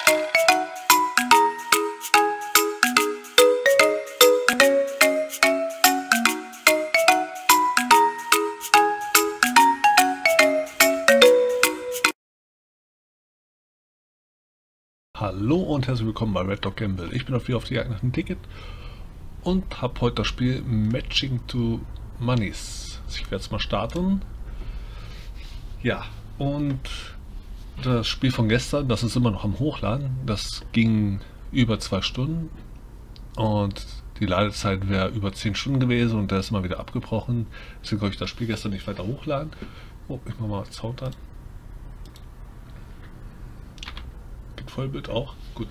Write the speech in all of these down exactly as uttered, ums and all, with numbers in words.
Hallo und herzlich willkommen bei Red Dog Gamble. Ich bin auf auf die Jagd nach einem Ticket und habe heute das Spiel Matching to Monies. Ich werde es mal starten. Ja, und das Spiel von gestern, das ist immer noch am Hochladen. Das ging über zwei Stunden und die Ladezeit wäre über zehn Stunden gewesen und der ist immer wieder abgebrochen. Deswegen konnte ich das Spiel gestern nicht weiter hochladen. Oh, ich mache mal Sound an. Vollbild auch. Gut.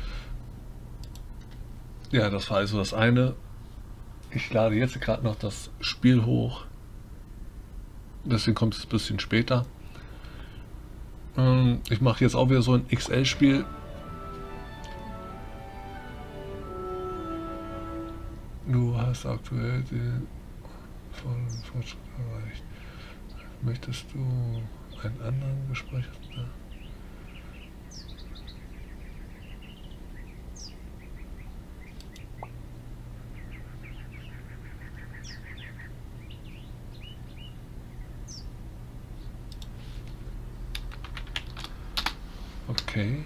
Ja, das war also das eine. Ich lade jetzt gerade noch das Spiel hoch. Deswegen kommt es ein bisschen später. Ich mache jetzt auch wieder so ein X L-Spiel. Du hast aktuell den vollen Fortschritt erreicht. Möchtest du einen anderen Gespräch? Okay.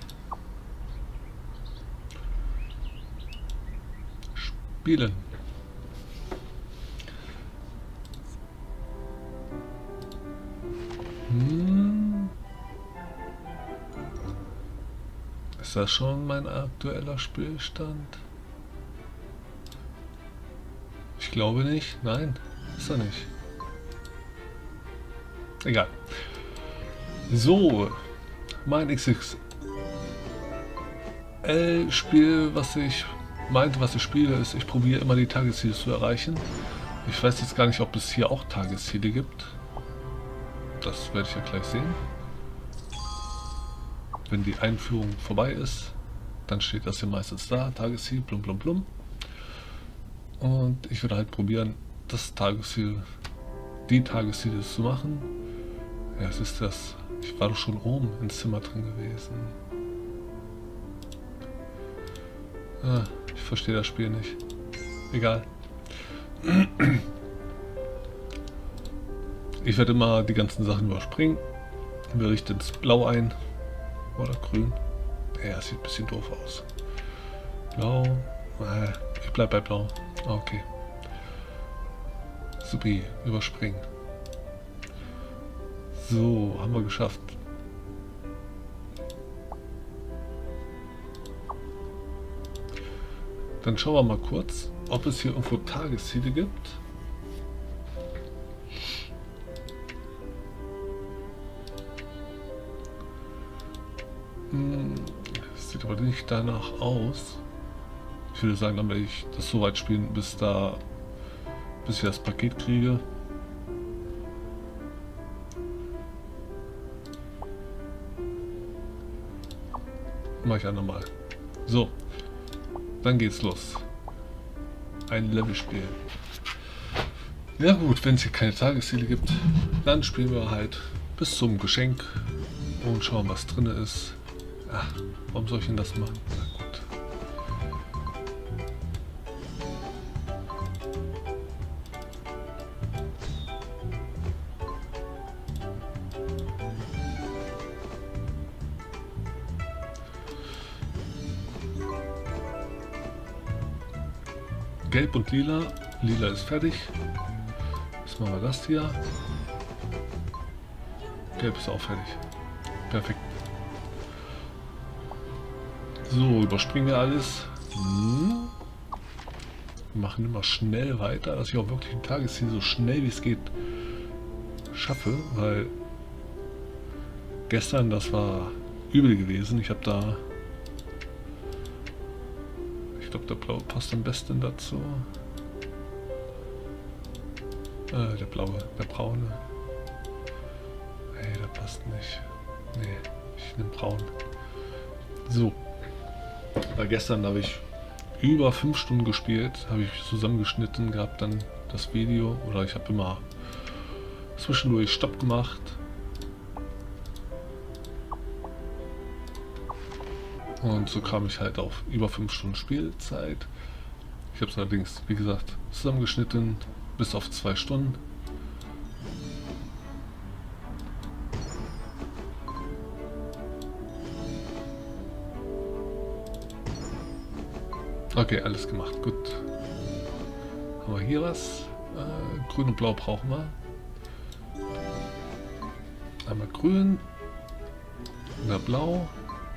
Spielen. Hm. Ist das schon mein aktueller Spielstand? Ich glaube nicht. Nein, ist er nicht. Egal. So. Mein X X L-Spiel, was ich meinte, was ich spiele, ist, ich probiere immer die Tagesziele zu erreichen. Ich weiß jetzt gar nicht, ob es hier auch Tagesziele gibt. Das werde ich ja gleich sehen. Wenn die Einführung vorbei ist, dann steht das hier meistens da, Tagesziel, blum blum blum. Und ich werde halt probieren, das Tagesziel, die Tagesziele zu machen. Ja, es ist das. Ich war doch schon oben ins Zimmer drin gewesen. Ah, ich verstehe das Spiel nicht. Egal. Ich werde immer die ganzen Sachen überspringen. Wir richten ins Blau ein. Oder grün. Ja, sieht ein bisschen doof aus. Blau. Ah, ich bleibe bei Blau. Okay. Supi, überspringen. So, haben wir geschafft. Dann schauen wir mal kurz, ob es hier irgendwo Tagesziele gibt. Hm, das sieht aber nicht danach aus. Ich würde sagen, dann werde ich das so weit spielen, bis da, bis ich das Paket kriege. Mache ich auch nochmal. So, dann geht's los. Ein Levelspiel. Ja gut, wenn es hier keine Tagesziele gibt, dann spielen wir halt bis zum Geschenk und schauen, was drin ist. Ach, warum soll ich denn das machen? Na gut. Gelb und lila. Lila ist fertig. Jetzt machen wir das hier. Gelb ist auch fertig. Perfekt. So, überspringen wir alles. Hm. Wir machen immer schnell weiter, dass ich auch wirklich ein Tagesziel so schnell wie es geht schaffe, weil gestern, das war übel gewesen. Ich habe da Ich glaube, der blaue passt am besten dazu. Äh, der blaue, der braune. Nee, der passt nicht. Nee, ich nehme braun. So. Weil gestern habe ich über fünf Stunden gespielt, habe ich zusammengeschnitten gehabt, dann das Video. Oder ich habe immer zwischendurch Stopp gemacht. Und so kam ich halt auf über fünf Stunden Spielzeit. Ich habe es allerdings, wie gesagt, zusammengeschnitten bis auf zwei Stunden. Okay, alles gemacht, gut. Haben wir hier was? Äh, grün und blau brauchen wir. Einmal grün, oder blau.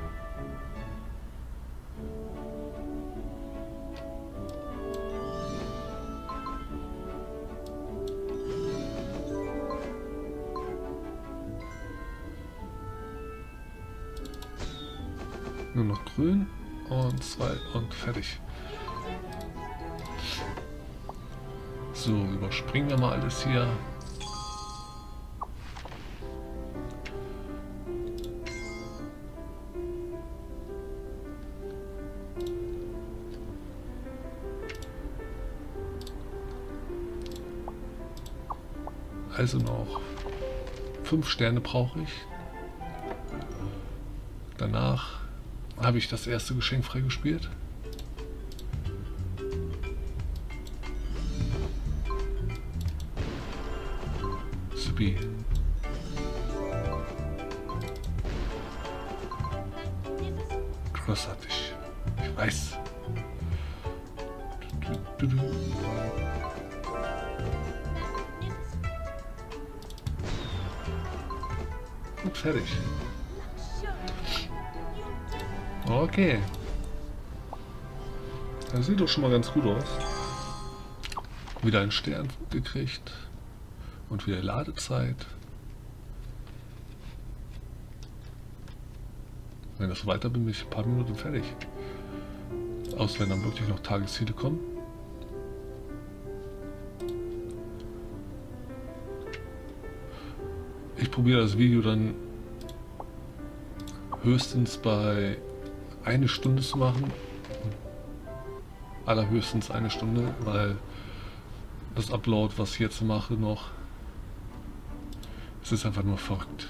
Nur noch grün und zwei und fertig. So, überspringen wir mal alles hier. Also noch fünf Sterne brauche ich. Danach habe ich das erste Geschenk freigespielt. Supi. Großartig. Ich weiß. Du, du, du. Und fertig. Okay. Das sieht doch schon mal ganz gut aus. Wieder einen Stern gekriegt. Und wieder Ladezeit. Wenn das weiter bin, bin ich ein paar Minuten fertig. Außer wenn dann wirklich noch Tagesziele kommen. Ich probiere das Video dann höchstens bei eine Stunde zu machen. Allerhöchstens eine Stunde, weil das Upload, was ich jetzt mache, noch, es ist einfach nur verrückt.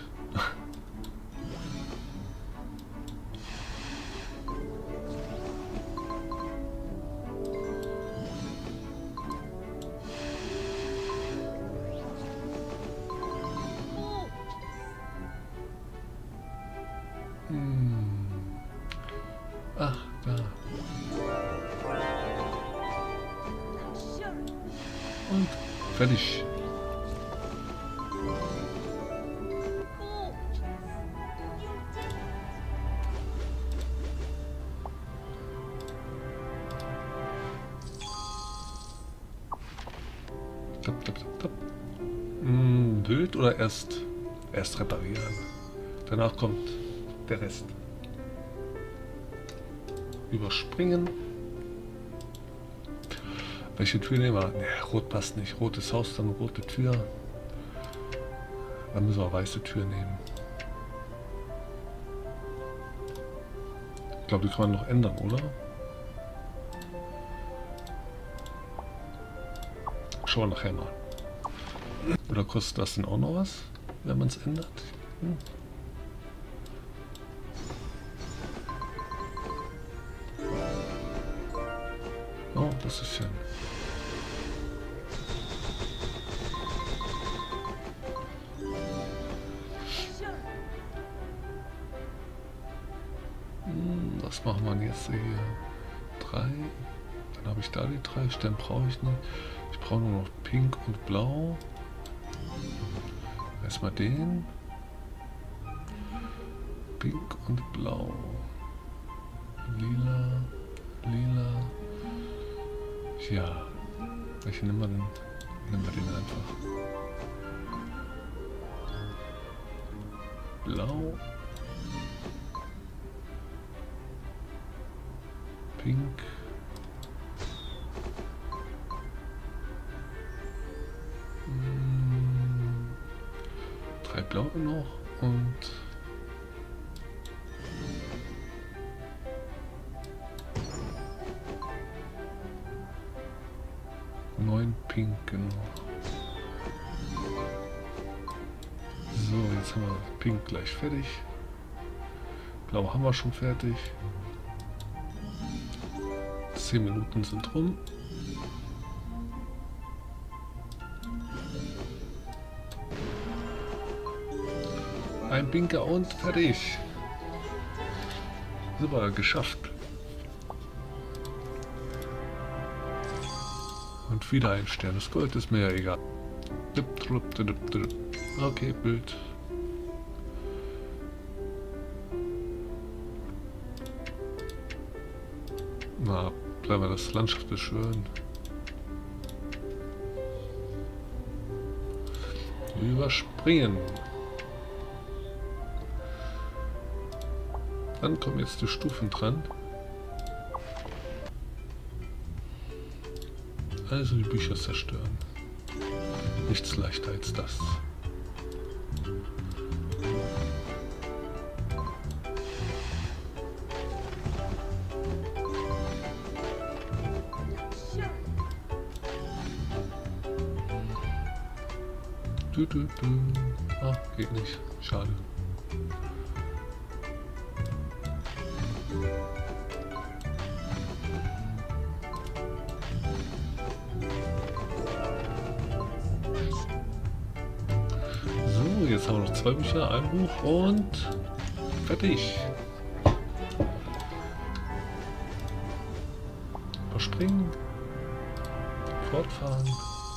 Hm. Ach, da. Und fertig. Tap, tap, tap, tap. Hm, wild oder erst, erst reparieren? Danach kommt der Rest. Überspringen. Welche Tür nehmen wir? Ne, rot passt nicht. Rotes Haus, dann rote Tür. Dann müssen wir weiße Tür nehmen. Ich glaube, die kann man noch ändern, oder? Schauen wir nachher mal. Oder kostet das denn auch noch was, wenn man es ändert? Hm. Oh, das ist schön. Hm, was machen wir jetzt hier? Drei. Dann habe ich da die drei Sterne, brauche ich nicht. Ich brauche nur noch Pink und Blau. Erstmal den. Pink und Blau. Lila. Lila. Ja. Welche nehmen wir denn? Nehmen wir den einfach. Blau. Pink. Hm. Drei blaue noch und neun Pinken. So, jetzt haben wir Pink gleich fertig. Blau haben wir schon fertig. zehn Minuten sind rum. Ein Binker und fertig. Super, geschafft. Und wieder ein Stern. Das Gold ist mir ja egal. Okay, Bild. Na, bleiben wir, das Landschaft ist schön. Überspringen. Dann kommen jetzt die Stufen dran. Also die Bücher zerstören. Nichts leichter als das. Du, du, du. Ah, geht nicht. Schade. So, jetzt haben wir noch zwei Bücher, ein Buch und fertig. Überspringen. Fortfahren.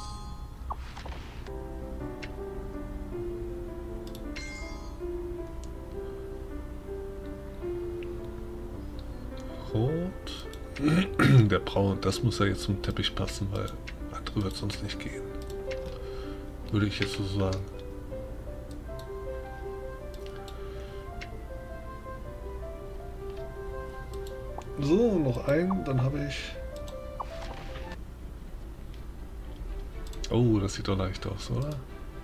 Rot. Der Braun, das muss ja jetzt zum Teppich passen, weil andere wird sonst nicht gehen. Würde ich jetzt so sagen. So, noch ein, dann habe ich... Oh, das sieht doch leicht aus, oder?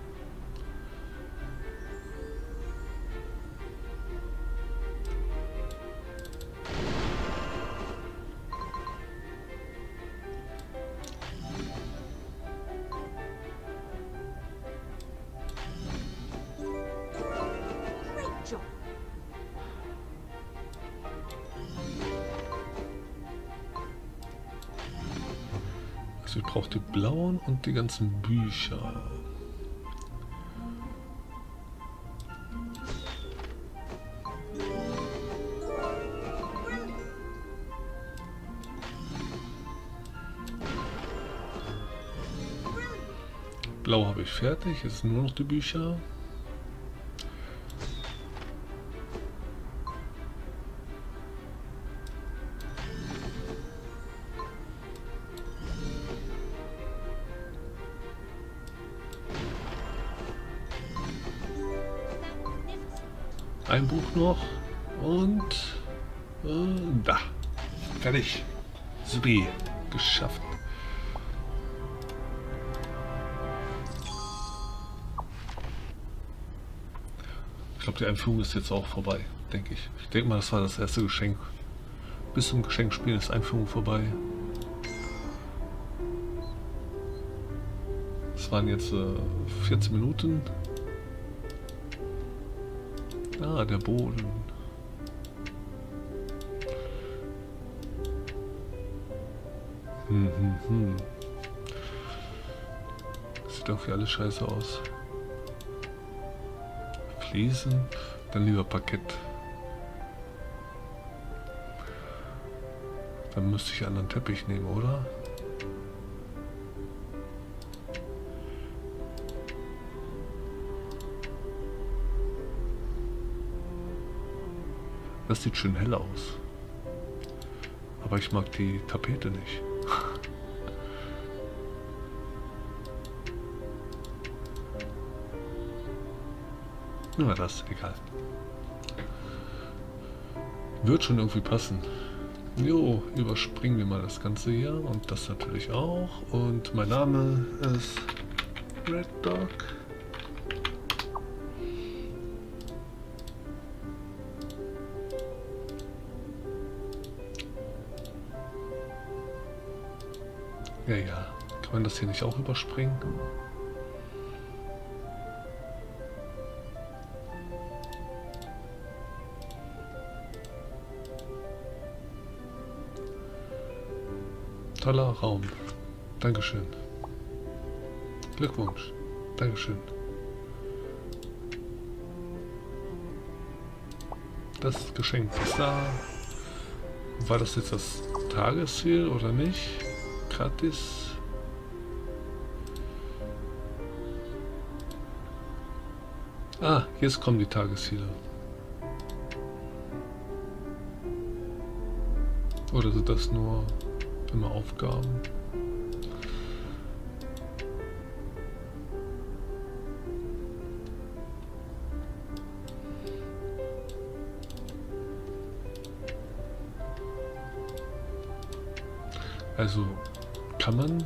Also ich brauche die blauen und die ganzen Bücher. Blau habe ich fertig, jetzt nur noch die Bücher. Ein Buch noch und äh, da. Fertig. Supi. Geschafft. Ich glaube, die Einführung ist jetzt auch vorbei, denke ich. Ich denke mal, das war das erste Geschenk. Bis zum Geschenkspiel ist Einführung vorbei. Es waren jetzt äh, vierzehn Minuten. Ah, der Boden. Hm, hm, hm. Sieht doch wie alles scheiße aus. Fliesen, dann lieber Parkett. Dann müsste ich einen anderen Teppich nehmen, oder? Das sieht schön hell aus. Aber ich mag die Tapete nicht. Nur das, egal. Wird schon irgendwie passen. Jo, überspringen wir mal das Ganze hier und das natürlich auch. Und mein Name ist Red Dog. Ja, ja. Kann man das hier nicht auch überspringen? Toller Raum. Dankeschön. Glückwunsch. Dankeschön. Das Geschenk ist da. War das jetzt das Tagesziel oder nicht? Gratis. Ah, jetzt kommen die Tagesziele. Oder sind das nur immer Aufgaben? Also kann man...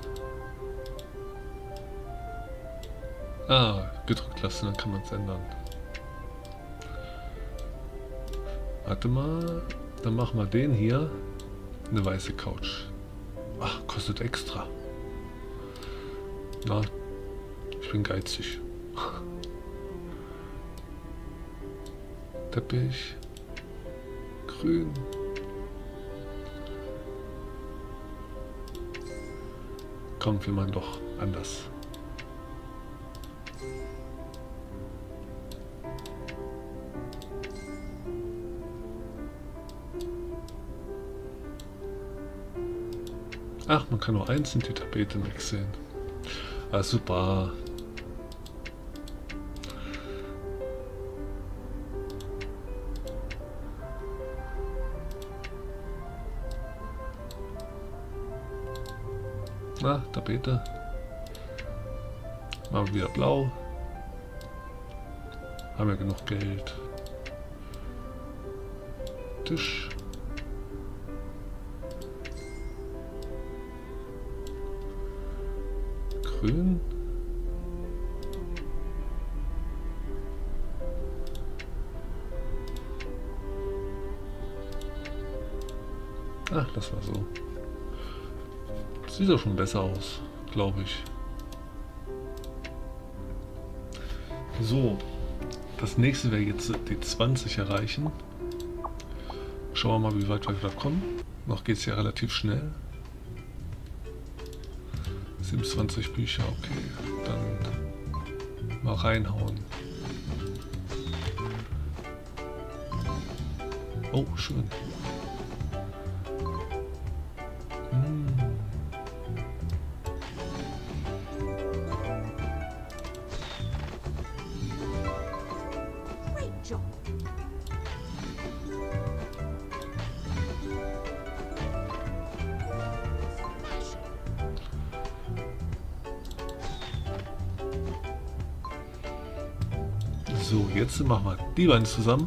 Ah, gedrückt lassen, dann kann man es ändern. Warte mal, dann machen wir den hier. Eine weiße Couch. Ach, kostet extra. Na, ich bin geizig. Teppich. Grün. Komm, wir machen doch anders. Ach, man kann nur einzeln die Tapete wechseln. Ah, super. Na, Tapete. Machen wir wieder blau. Haben wir genug Geld. Tisch. Grün. Ach, das war so. Sieht doch schon besser aus, glaube ich. So, das nächste wäre jetzt die zwanzig erreichen. Schauen wir mal, wie weit wir da kommen. Noch geht es ja relativ schnell. siebenundzwanzig Bücher, okay. Dann mal reinhauen. Oh, schön. Hm. So, jetzt machen wir die beiden zusammen.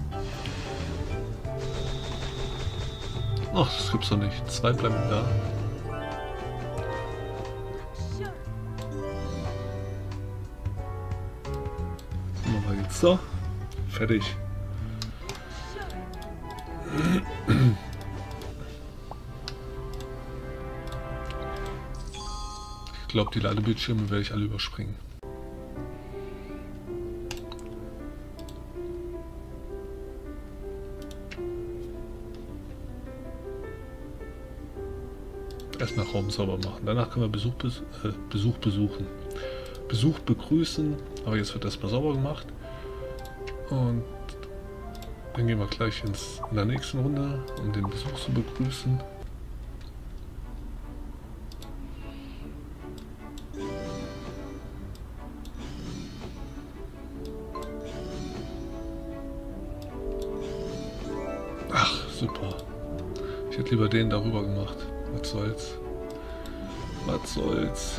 Ach, das gibt's doch nicht. Zwei bleiben da. Machen wir jetzt so. Fertig. Ich glaube, die Ladebildschirme werde ich alle überspringen. Erstmal Raum sauber machen. Danach können wir Besuch, bes äh, Besuch besuchen. Besuch begrüßen. Aber jetzt wird erstmal sauber gemacht. Und dann gehen wir gleich ins, in der nächsten Runde, um den Besuch zu begrüßen. Ach, super. Ich hätte lieber den darüber gemacht. Was soll's? Was soll's?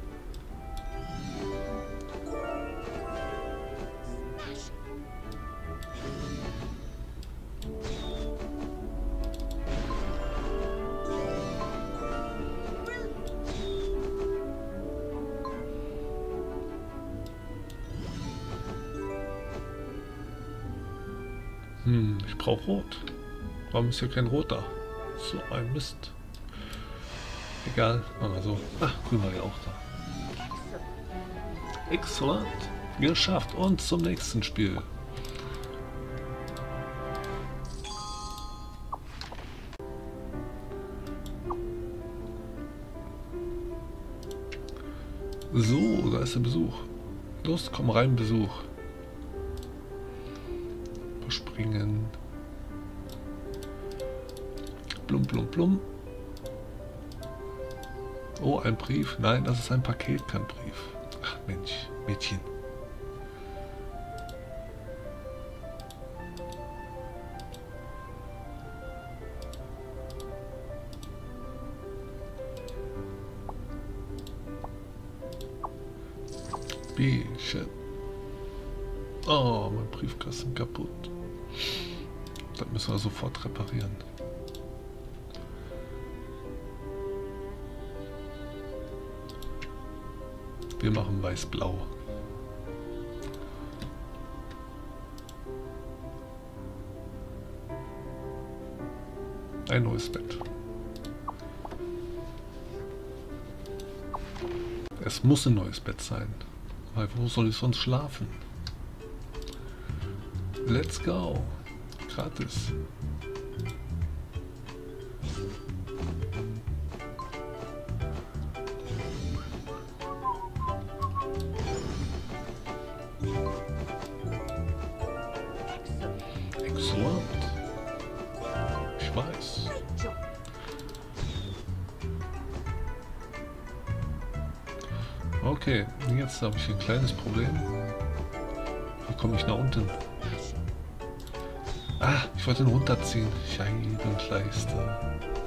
Hm, ich brauche Rot. Warum ist hier kein Rot da? So ein Mist. Egal, machen wir so. Ach, grün war ja auch da. Excellent. Geschafft. Und zum nächsten Spiel. So, da ist der Besuch. Los, komm rein, Besuch. Verspringen. Blum, blum, blum. Oh, ein Brief. Nein, das ist ein Paket, kein Brief. Ach Mensch, Mädchen. Bücher. Oh, mein Briefkasten kaputt. Das müssen wir sofort reparieren. Wir machen weiß-blau. Ein neues Bett. Es muss ein neues Bett sein. Weil wo soll ich sonst schlafen? Let's go. Gratis. Excellent. Ich weiß. Okay, jetzt habe ich ein kleines Problem. Wie komme ich nach unten? Ah, ich wollte ihn runterziehen. Scheibenkleister.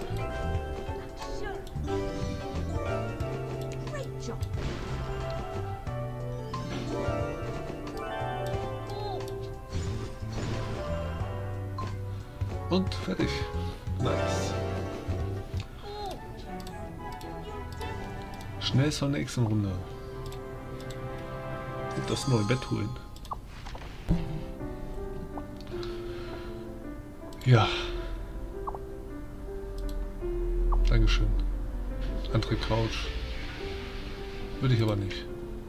Und fertig. Nice. Schnell zur nächsten Runde. Und das neue Bett holen. Ja. Dankeschön. Andere Couch. Würde ich aber nicht.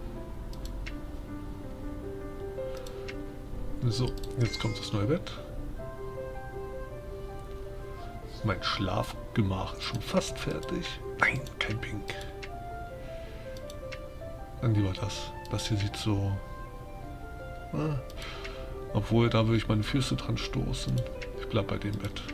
So, jetzt kommt das neue Bett. Mein Schlafgemach ist schon fast fertig. Nein, kein Pink. Dann lieber das. Das hier sieht so... Ah, obwohl, da würde ich meine Füße dran stoßen. Ich bleib bei dem Bett.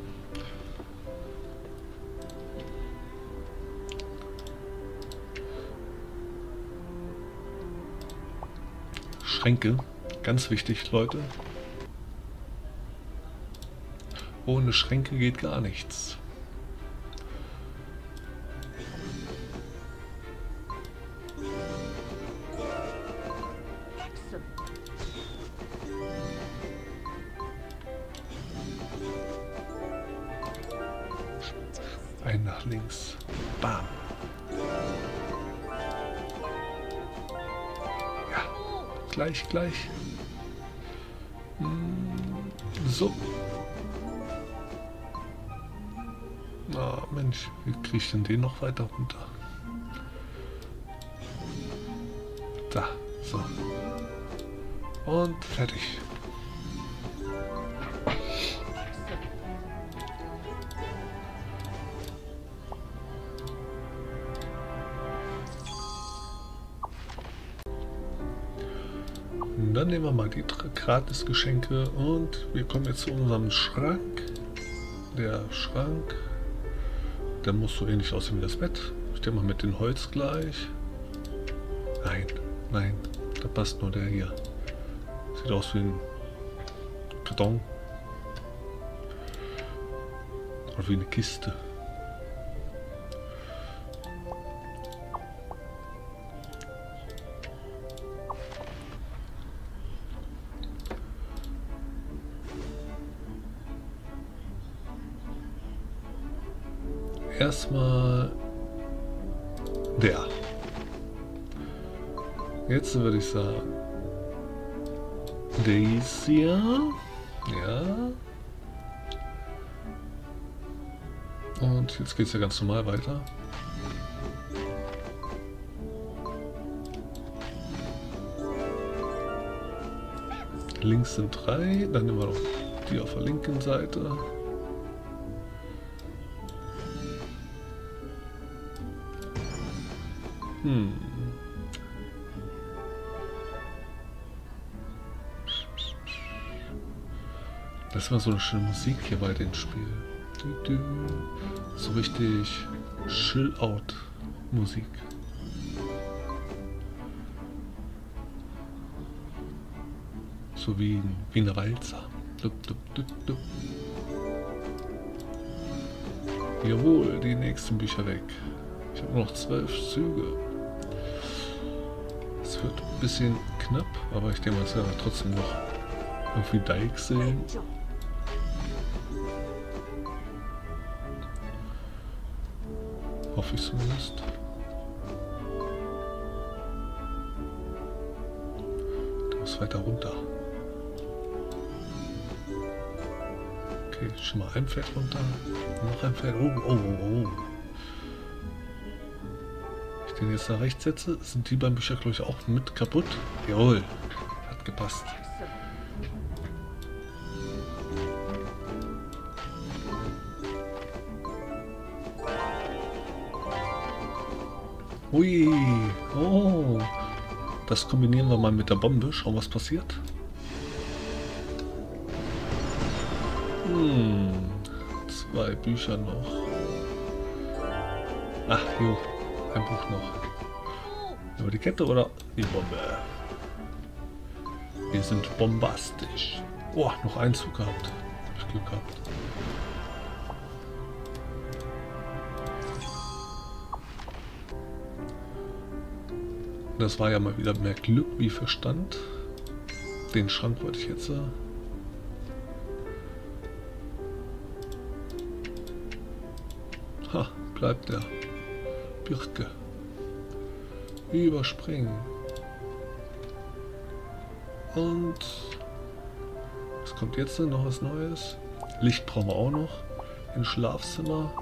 Schränke. Ganz wichtig, Leute. Ohne Schränke geht gar nichts. Ein nach links. Bam. Ja, gleich, gleich. So. Ah, Mensch, wie kriege ich denn den noch weiter runter? Da, so. Und fertig. Dann nehmen wir mal die Gratis-Geschenke und wir kommen jetzt zu unserem Schrank. Der Schrank, der muss so ähnlich aussehen wie das Bett. Ich denke mal mit dem Holz gleich. Nein, nein, da passt nur der hier. Sieht aus wie ein Karton. Oder wie eine Kiste. Erstmal der. Jetzt würde ich sagen, dies hier. Ja. Und jetzt geht es ja ganz normal weiter. Links sind drei, dann nehmen wir noch die auf der linken Seite. Hm. Das ist immer so eine schöne Musik hier bei dem Spiel. So richtig Chill-Out-Musik. So wie, wie eine Walzer. Dup, dup, dup, dup. Jawohl, die nächsten Bücher weg. Ich habe noch zwölf Züge. Es wird ein bisschen knapp, aber ich denke mal, es wird trotzdem noch irgendwie Dykes sehen. Hoffe ich zumindest. Der muss weiter runter. Okay, schon mal ein Pferd runter. Noch ein Pferd. Oh, oh, oh, oh. Wenn ich den jetzt nach rechts setze, sind die beim Bücher, glaube ich, auch mit kaputt. Jawohl, hat gepasst. Ui, oh. Das kombinieren wir mal mit der Bombe. Schauen, was passiert. Hm, zwei Bücher noch. Ach, jo, ein Buch noch. Über die Kette oder die Bombe? Wir sind bombastisch. Oh, noch einen Zug gehabt. Hab ich Glück gehabt. Das war ja mal wieder mehr Glück wie Verstand. Den Schrank wollte ich jetzt. Ha, bleibt der. Birke. Überspringen. Und was kommt jetzt denn? Noch was Neues? Licht brauchen wir auch noch. Im Schlafzimmer.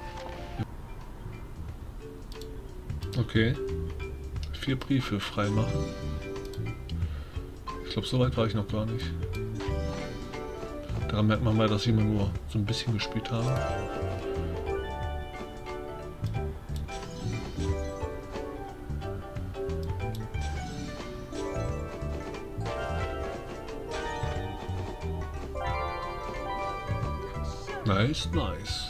Okay. Vier Briefe freimachen. Ich glaube, so weit war ich noch gar nicht. Daran merkt man mal, dass ich immer nur so ein bisschen gespielt habe. Nice, nice.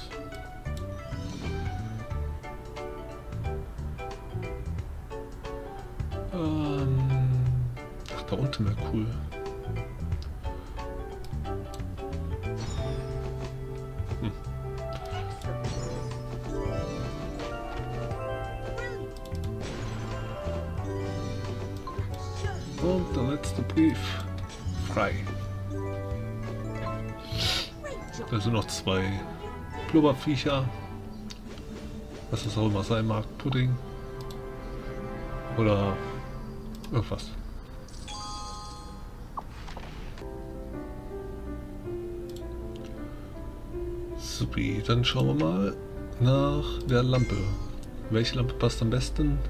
Ähm, ach, da unten wäre cool. Hm. Und der letzte Brief. Frei. Da sind noch zwei Blubberviecher. Was das auch immer sein mag. Pudding. Oder irgendwas. Supi, dann schauen wir mal nach der Lampe. Welche Lampe passt am besten?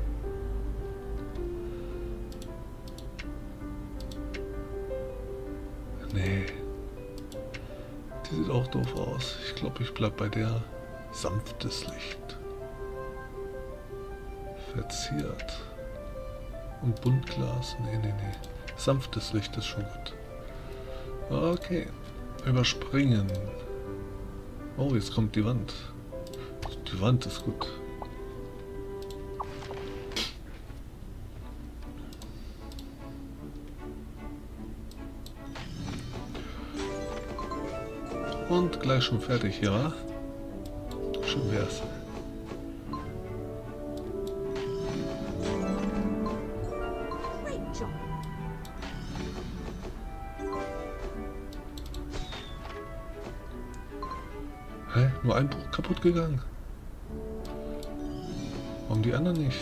Nee. Die sieht auch doof aus. Ich glaube, ich bleib bei der. Sanftes Licht. Verziert. Und Buntglas. Nee, nee, nee. Sanftes Licht ist schon gut. Okay. Überspringen. Oh, jetzt kommt die Wand. Die Wand ist gut. Und gleich schon fertig, ja? Schön wär's. Hä? Nur ein Buch kaputt gegangen? Warum die anderen nicht?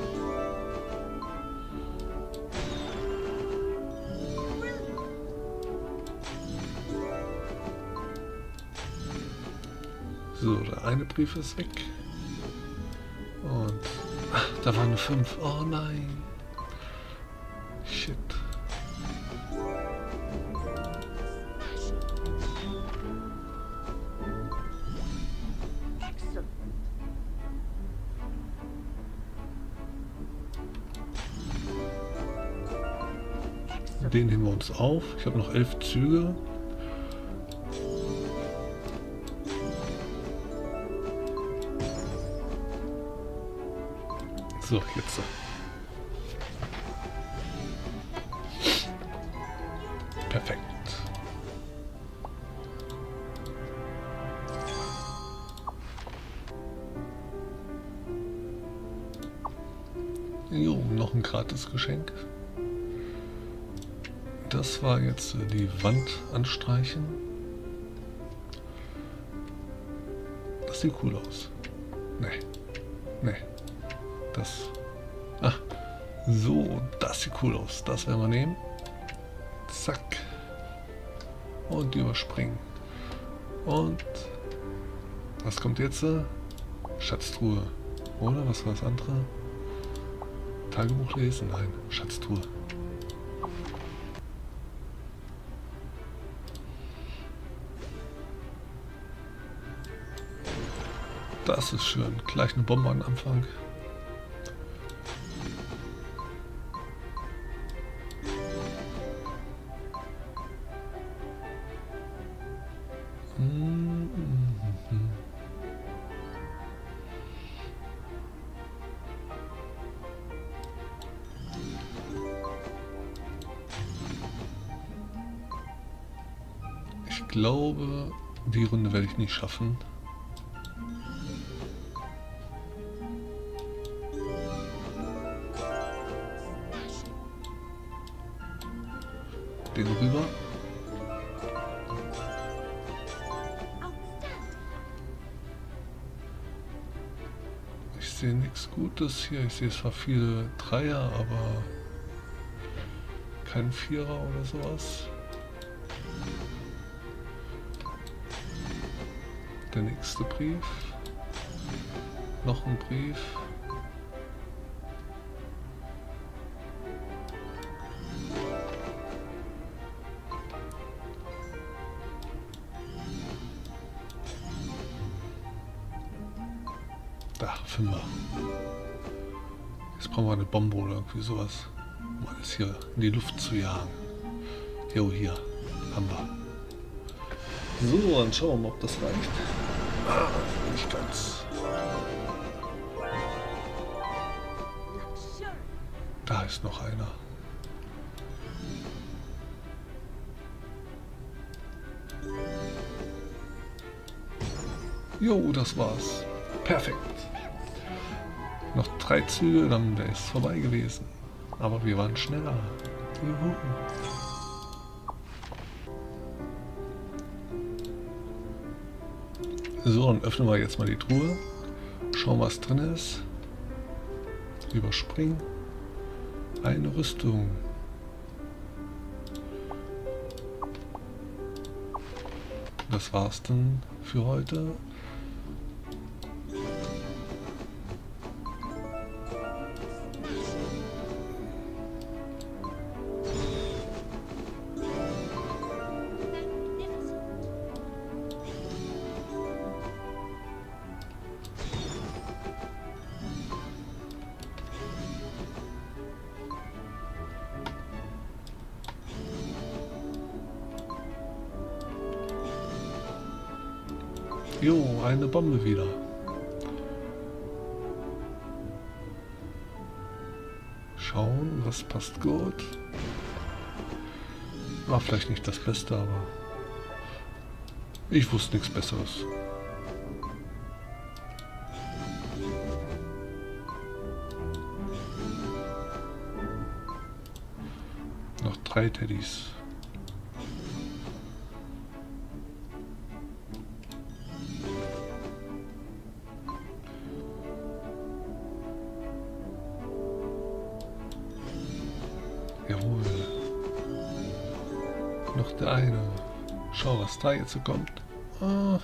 So, der eine Brief ist weg. Und ach, da waren fünf. Oh nein. Shit. Den nehmen wir uns auf. Ich habe noch elf Züge. So, jetzt. Perfekt. Jo, noch ein gratis Geschenk. Das war jetzt die Wand anstreichen. Das sieht cool aus. Nee. Nee. Das. Ach. So, das sieht cool aus. Das werden wir nehmen. Zack. Und überspringen. Und. Was kommt jetzt? Schatztruhe. Oder was war das andere? Tagebuch lesen? Nein. Schatztruhe. Das ist schön. Gleich eine Bombe am Anfang. Ich glaube, die Runde werde ich nicht schaffen. Den rüber. Ich sehe nichts Gutes hier. Ich sehe zwar viele Dreier, aber kein Vierer oder sowas. Der nächste Brief. Noch ein Brief. Da, Fünfer. Jetzt brauchen wir eine Bombe oder irgendwie sowas, um alles hier in die Luft zu jagen. Jo, hier haben wir. So, dann schauen wir mal, ob das reicht. Ah, nicht ganz. Da ist noch einer. Jo, das war's. Perfekt. Noch drei Züge, dann wäre es vorbei gewesen. Aber wir waren schneller. Juhu. So, dann öffnen wir jetzt mal die Truhe. Schauen, was drin ist. Überspringen. Eine Rüstung. Das war's dann für heute. Jo, eine Bombe wieder. Schauen, was passt gut. War vielleicht nicht das Beste, aber ich wusste nichts Besseres. Noch drei Teddys. Jawohl. Noch der eine. Schau, was da jetzt so kommt. Ah.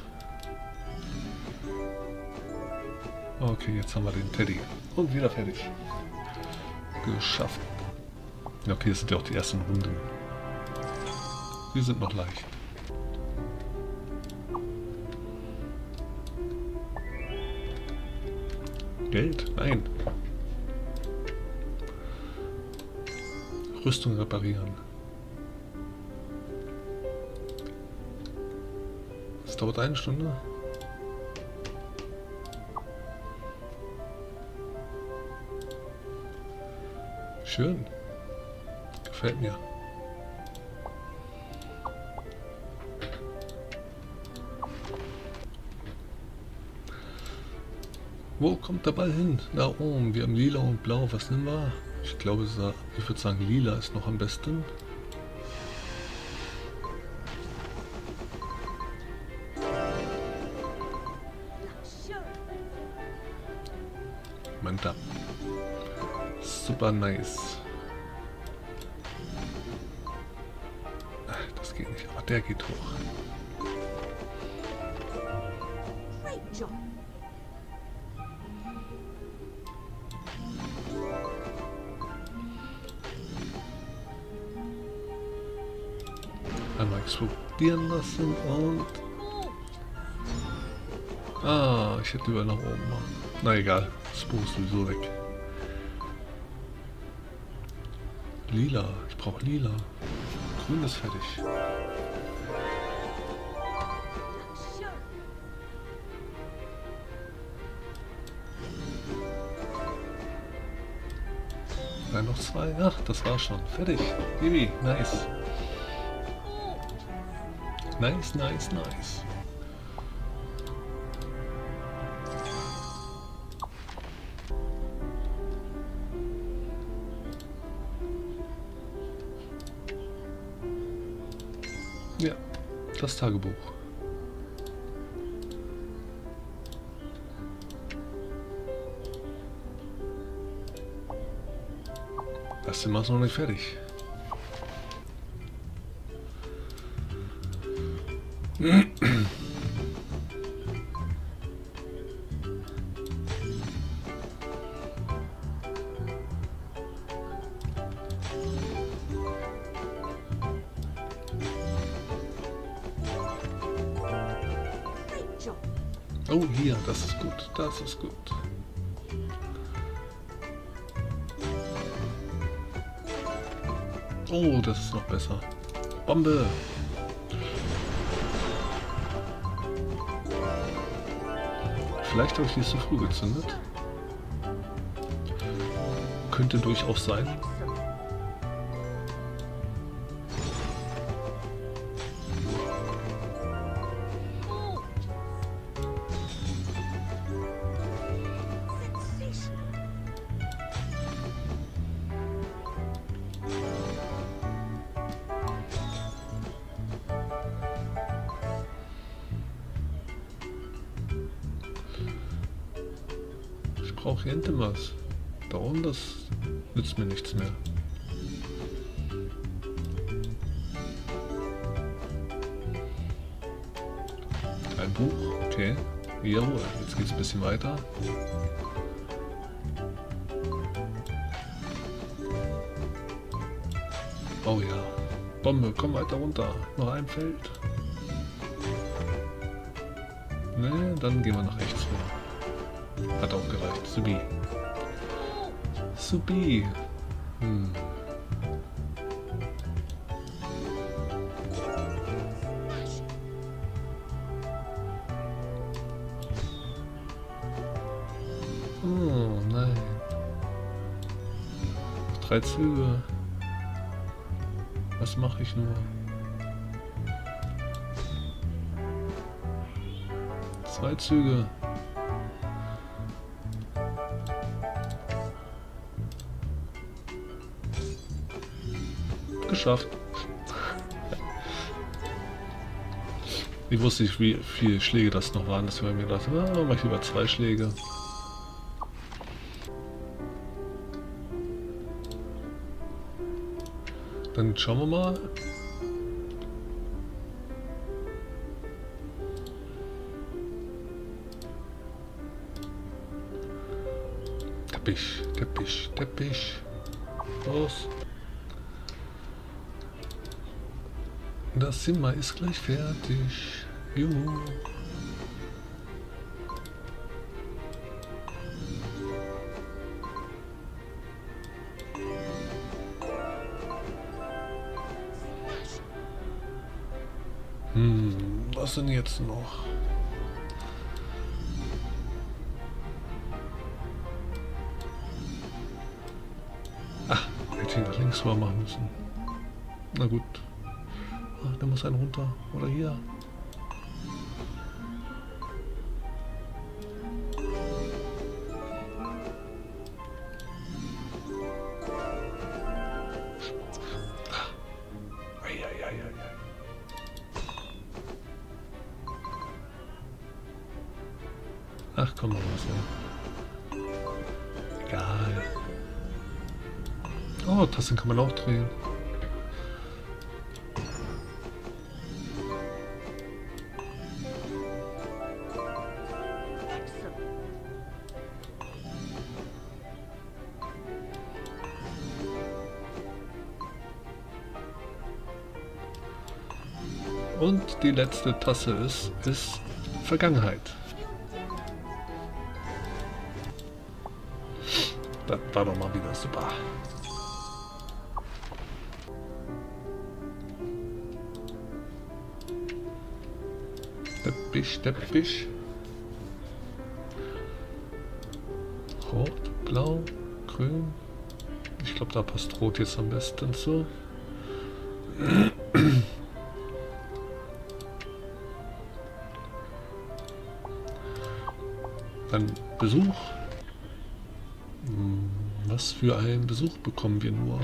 Okay, jetzt haben wir den Teddy. Und wieder fertig. Geschafft. Okay, das sind ja auch die ersten Runden. Die sind noch leicht. Geld? Nein. Rüstung reparieren. Das dauert eine Stunde. Schön. Gefällt mir. Wo kommt der Ball hin? Da oben. Wir haben lila und blau. Was nehmen wir? Ich glaube, ich würde sagen, lila ist noch am besten. Manta. Super nice. Ach, das geht nicht. Ach, der geht hoch. Einmal explodieren lassen und... Ah, ich hätte über nach oben machen. Na egal, das Buch ist sowieso weg. Lila, ich brauche lila. Grün ist fertig. Nein, noch zwei. Ach, das war schon. Fertig. Baby, nice. Nice, nice, nice. Ja, das Tagebuch. Das Zimmer ist noch nicht fertig. Oh, hier, das ist gut, das ist gut. Oh, das ist noch besser. Bombe! Vielleicht habe ich die zu früh gezündet. Könnte durchaus sein. Ich brauche hier hinten was. Da oben, das nützt mir nichts mehr. Ein Buch, okay. Jawohl, jetzt geht es ein bisschen weiter. Oh ja. Bombe, komm weiter runter. Noch ein Feld. Ne, dann gehen wir nach rechts rüber. Hat auch gereicht. Subi. Subi. Hm. Oh nein. Drei Züge. Was mache ich nur? Zwei Züge. Geschafft. Ich wusste nicht, wie viele Schläge das noch waren. Deswegen habe ich mir gedacht, ah, mache ich lieber zwei Schläge. Dann schauen wir mal. Teppich, Teppich, Teppich. Los. Das Zimmer ist gleich fertig. Juhu. Hm, was denn jetzt noch? Ah, Hätte ich nach links rüber machen müssen. Na gut. Ach, da muss ein runter. Oder hier. Ach komm, mal so. Egal. Oh, Tassen kann man auch drehen. Und die letzte Tasse ist, ist Vergangenheit. Das war doch mal wieder super. Teppich, Teppich. Rot, blau, grün. Ich glaube, da passt Rot jetzt am besten zu. Dann Besuch. Was für einen Besuch bekommen wir nur?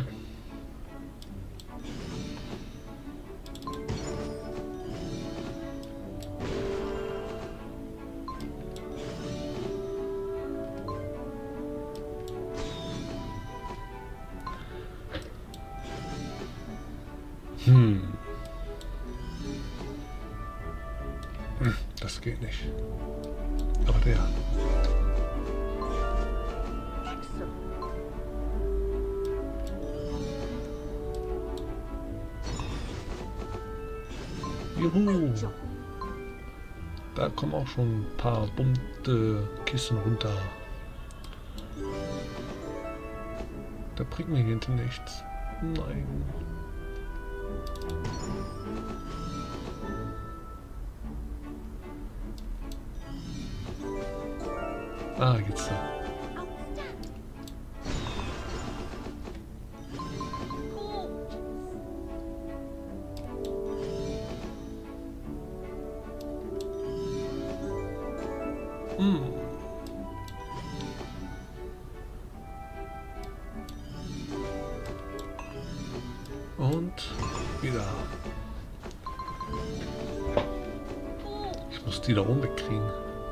Hm. Hm, das geht nicht. Aber der. Juhu. Da kommen auch schon ein paar bunte Kissen runter. Da bringt mir hinten nichts. Nein. Ah, jetzt da. Hm. Und wieder. Ich muss die da oben wegkriegen.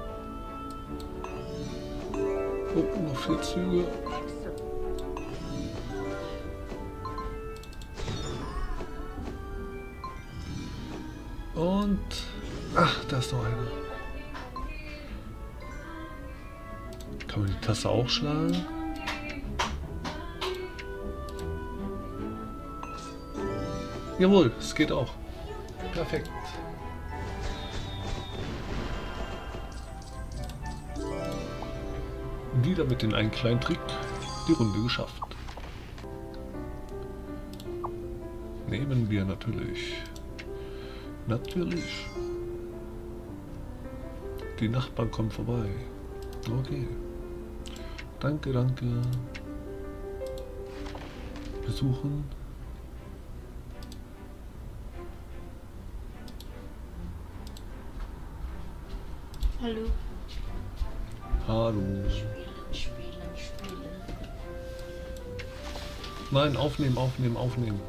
Oh, noch vier Züge. Und... Ach, da ist noch eine. Kann man die Tasse auch schlagen? Jawohl, es geht auch. Perfekt. Wieder mit den einen kleinen Trick die Runde geschafft. Nehmen wir natürlich. Natürlich. Die Nachbarn kommen vorbei. Okay. Danke, danke. Besuchen. Hallo. Hallo. Spielen, spielen, spielen. Nein, aufnehmen, aufnehmen, aufnehmen.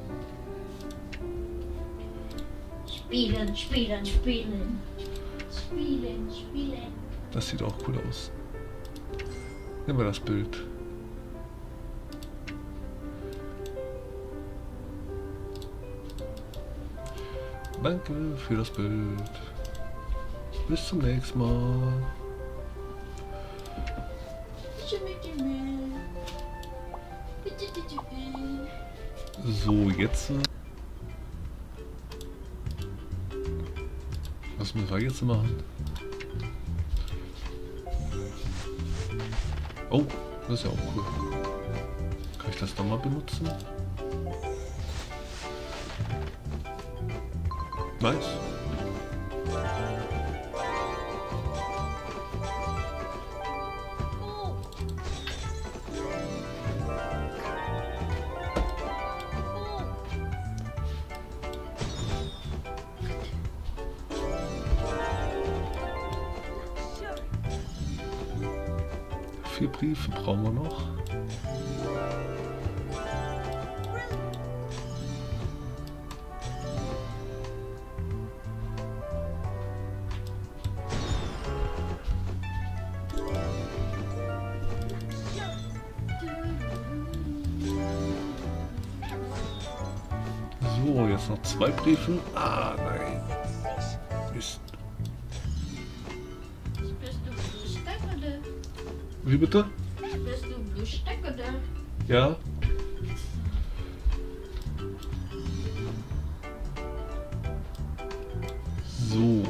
Spielen, spielen, spielen. Spielen, spielen. Das sieht auch cool aus. Nehmen wir das Bild. Danke für das Bild. Bis zum nächsten Mal. So, jetzt. Was müssen wir jetzt machen? Oh, das ist ja auch cool. Kann ich das doch mal benutzen? Nice. vier Briefe brauchen wir noch. So, jetzt noch zwei Briefe. Ah, nein. Mist. Bist du lustig oder? Wie bitte? Bist du lustig oder? Ja. So.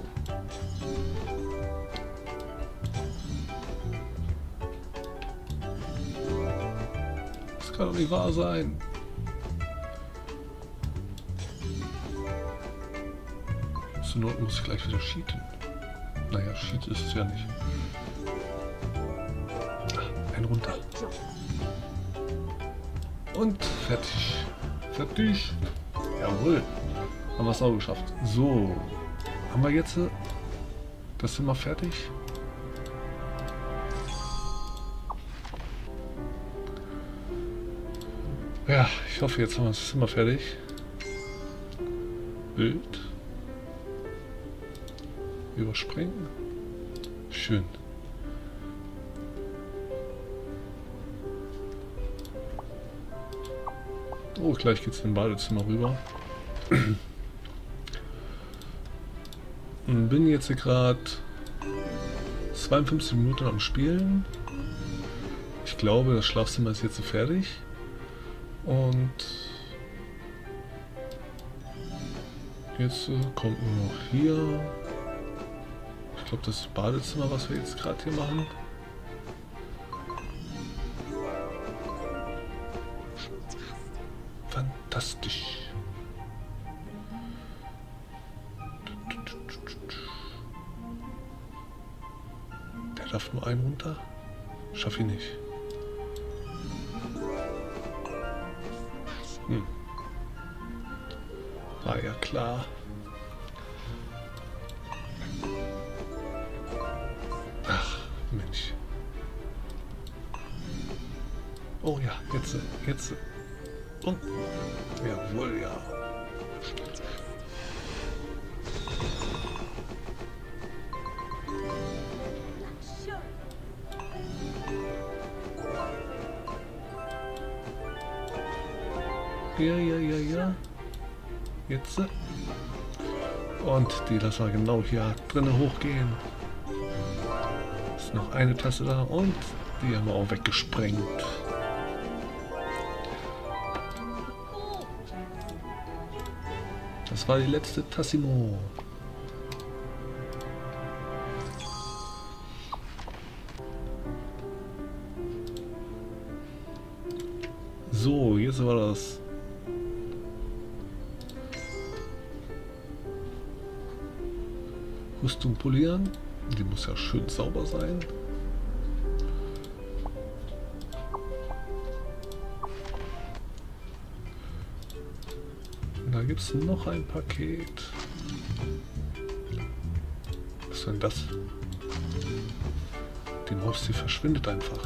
Das kann doch nicht wahr sein. Zur Not muss ich gleich wieder cheaten. Naja, Cheat ist es ja nicht. Ah, ein runter. Und fertig. Fertig. Jawohl. Haben wir es auch geschafft. So. Haben wir jetzt das Zimmer fertig? Ja, ich hoffe, jetzt haben wir das Zimmer fertig. Bild. Überspringen. Schön. Oh, gleich geht's in Badezimmer rüber. Und bin jetzt gerade zweiundfünfzig Minuten am Spielen. Ich glaube, das Schlafzimmer ist jetzt fertig. Und jetzt kommt nur noch hier. Ich glaube, das ist das Badezimmer, was wir jetzt gerade hier machen. Fantastisch. Der darf nur einen runter. Schaff ich nicht. Hm. War ja klar. Ach, Mensch. Oh ja, jetzt, jetzt. Und. Jawohl, ja. Ja, ja, ja, ja. Jetzt. Und die lassen wir genau hier drinnen hochgehen. Ist noch eine Tasse da und die haben wir auch weggesprengt. Das war die letzte Tassimo. So, jetzt war das. Rüstung polieren. Die muss ja schön sauber sein. Und da gibt es noch ein Paket. Was ist denn das? Die Maus, die verschwindet einfach.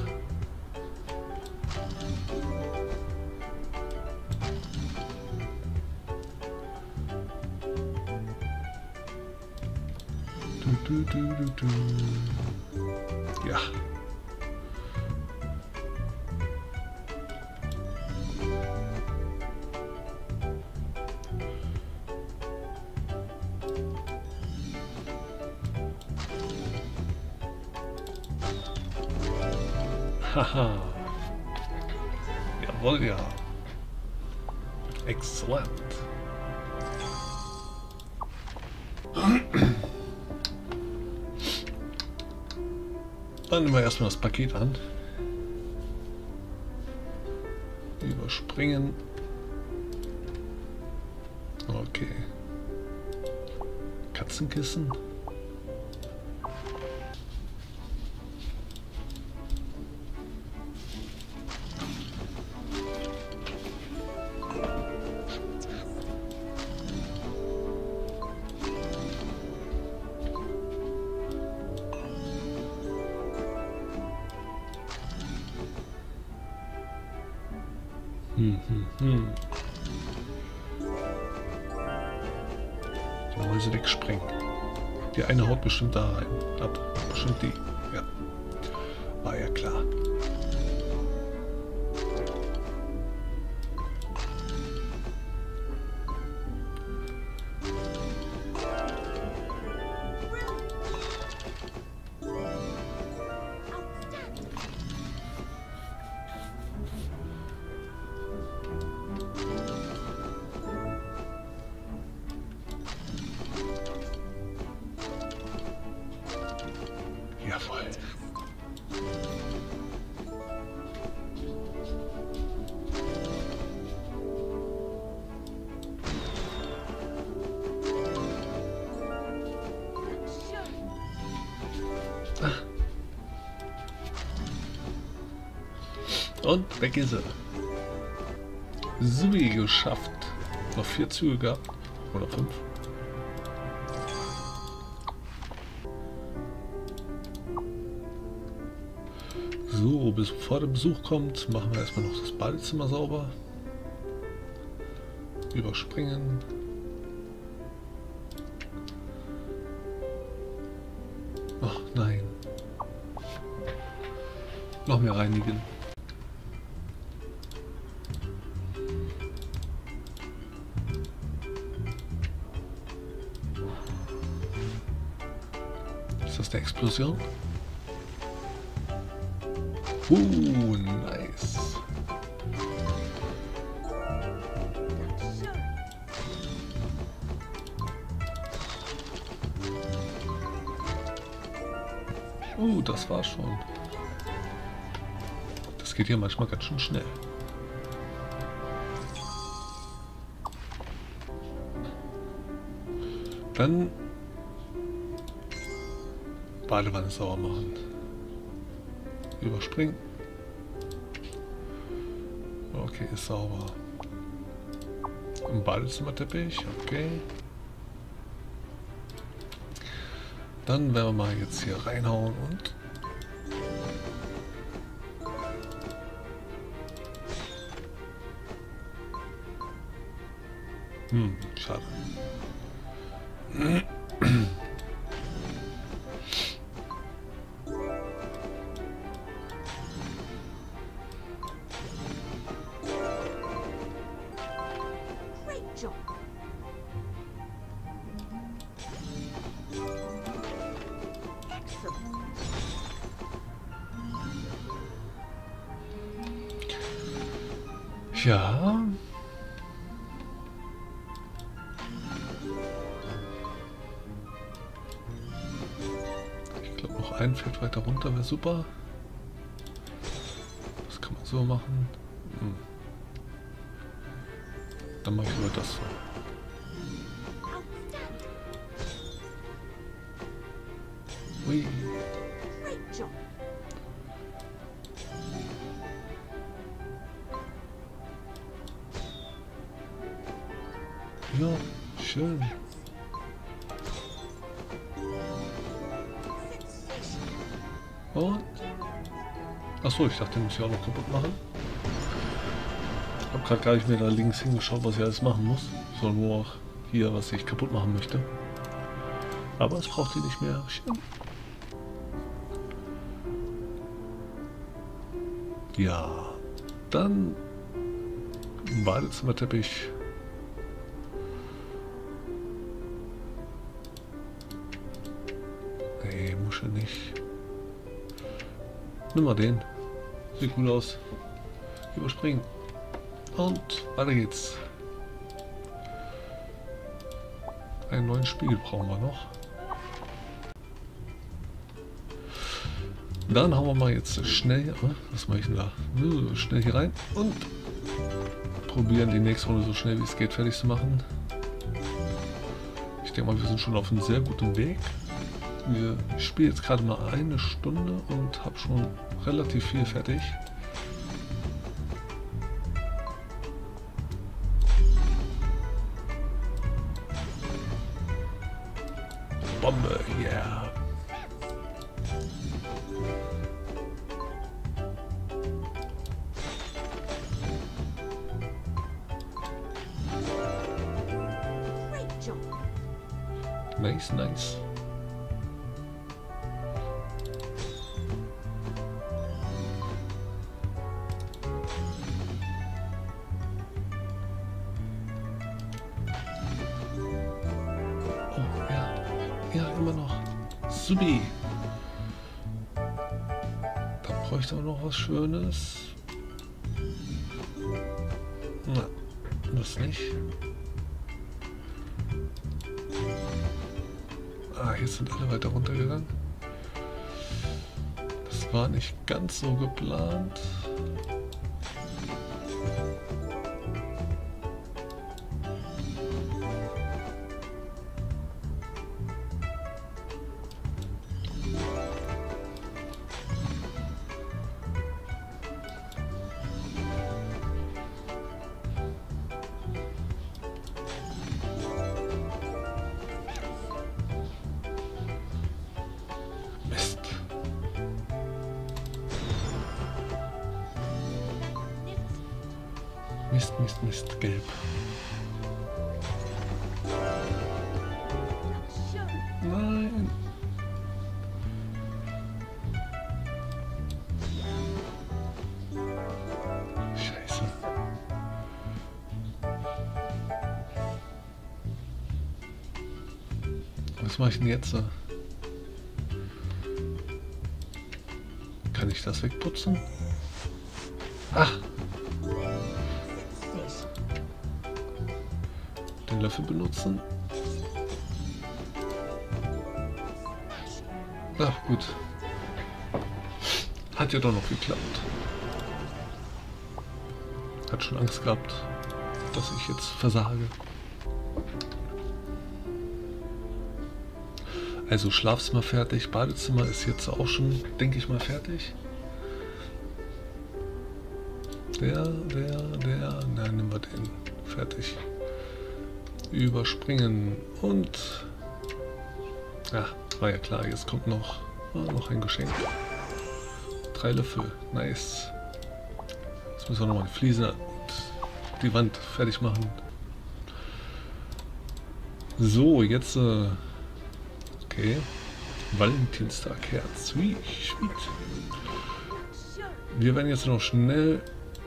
Du, du, du, du. Ja. Haha. Jawohl, ja. Excellent. Dann nehmen wir erstmal das Paket an. Überspringen. Okay. Katzenkissen. Hm, hm, hm. Die Mäuse wegsprengen. Die eine haut bestimmt da rein. Ab. Bestimmt die. Ja. War ja klar. Jawohl. Ah. Und weg ist er. So wie geschafft. Noch vier Züge gehabt. Oder fünf. So, bis vor dem Besuch kommt, machen wir erstmal noch das Badezimmer sauber. Überspringen. Ach nein. Noch mehr reinigen. Ist das eine Explosion? Uh, nice. Uh, das war schon. Das geht hier manchmal ganz schön schnell. Dann Badewanne sauber machen. Überspringen. Okay, ist sauber. Im Badezimmerteppich, okay. Dann werden wir mal jetzt hier reinhauen und hm, schade. Ja. Ich glaube, noch ein Feld weiter runter wäre super. Das kann man so machen. Hm. Dann mache ich nur das so. Ui. Ja, schön. Und? Achso, ich dachte, den muss ich auch noch kaputt machen. Ich habe gerade gar nicht mehr da links hingeschaut, was ich alles machen muss. Sondern nur auch hier, was ich kaputt machen möchte. Aber es braucht die nicht mehr. Schön. Ja, dann Badezimmerteppich. Nee, Muschel nicht. Nimm mal den. Sieht gut aus. Überspringen. Und weiter geht's. Einen neuen Spiegel brauchen wir noch. Dann hauen wir mal jetzt schnell, was mache ich denn da? Schnell hier rein und probieren die nächste Runde so schnell wie es geht fertig zu machen. Ich denke mal, wir sind schon auf einem sehr guten Weg. Wir spielen jetzt gerade mal eine Stunde und habe schon relativ viel fertig. Bombe, yeah. Nice, nice. Oh, ja. Ja, immer noch. Subi. Da bräuchte man noch was Schönes. Na, das nicht. Ah, hier sind alle weiter runtergegangen. Das war nicht ganz so geplant. Mist, Mist, Mist, gelb. Nein. Scheiße. Was mache ich denn jetzt? Kann ich das wegputzen? Ach! Den Löffel benutzen. Ach gut. Hat ja doch noch geklappt. Hat schon Angst gehabt, dass ich jetzt versage. Also Schlafzimmer fertig, Badezimmer ist jetzt auch schon, denke ich mal, fertig. Der, der, der, nein, nehmen wir den. Fertig. Überspringen und ja, war ja klar, jetzt kommt noch, oh, noch ein Geschenk. Drei Löffel, nice. Jetzt müssen wir nochmal die Fliese und die Wand fertig machen. So, jetzt äh, okay. Valentinstag, Herz, sweet, sweet. Wir werden jetzt noch schnell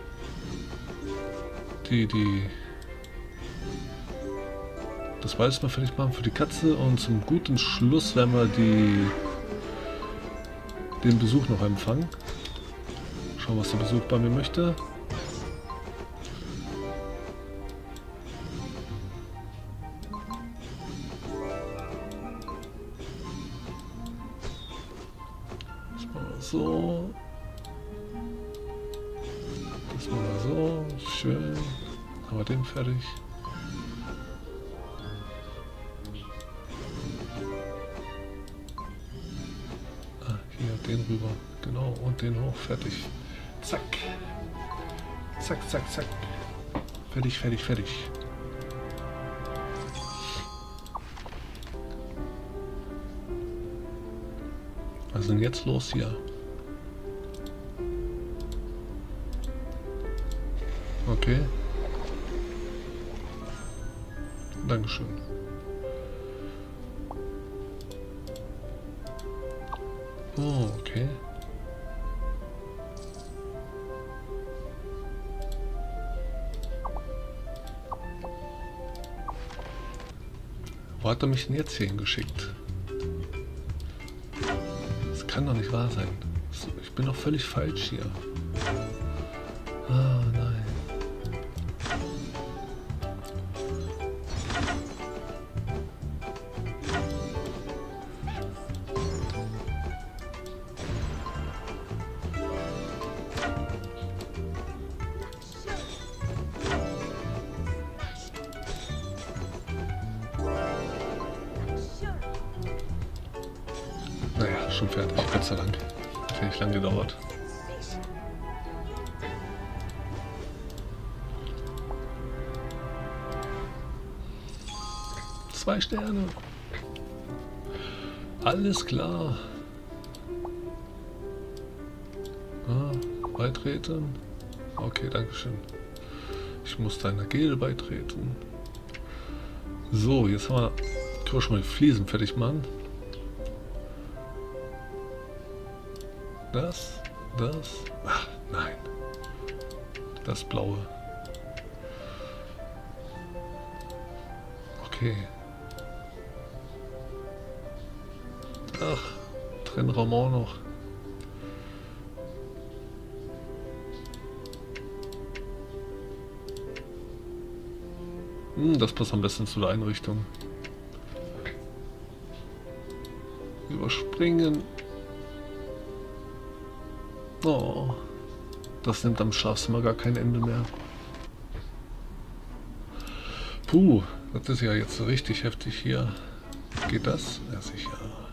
die, die das weiß man fertig machen für die Katze und zum guten Schluss werden wir die, den Besuch noch empfangen. Schauen, was der Besuch bei mir möchte. Das machen wir so. Das machen wir so. Schön. Haben wir den fertig. Den rüber, genau, und den hoch, fertig. Zack. Zack, zack, zack. Fertig, fertig, fertig. Was ist denn jetzt los hier? Okay. Dankeschön. Oh, okay. Wo hat er mich denn jetzt hier hingeschickt? Das kann doch nicht wahr sein. Ich bin doch völlig falsch hier. Ah, nein. Naja, schon fertig, Gott sei Dank. Hat ja nicht lange gedauert. Zwei Sterne. Alles klar. Ah, beitreten. Okay, dankeschön. Ich muss deiner Gilde beitreten. So, jetzt haben wir Ich wollte schon mal die Fliesen fertig machen. Das, das, ach nein, das blaue. Okay. Ach, Trennraum auch noch. Hm, das passt am besten zu der Einrichtung. Überspringen. Oh, das nimmt am Schlafzimmer gar kein Ende mehr. Puh, das ist ja jetzt richtig heftig hier. Geht das? Ja, sicher.